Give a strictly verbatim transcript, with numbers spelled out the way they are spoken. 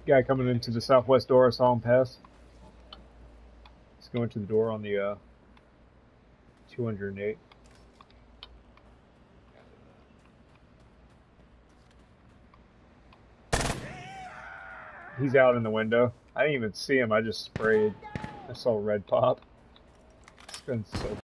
Guy coming into the southwest door. I saw him pass. He's going to the door on the uh, two hundred eight. He's out in the window. I didn't even see him. I just sprayed. I saw red pop. It's been so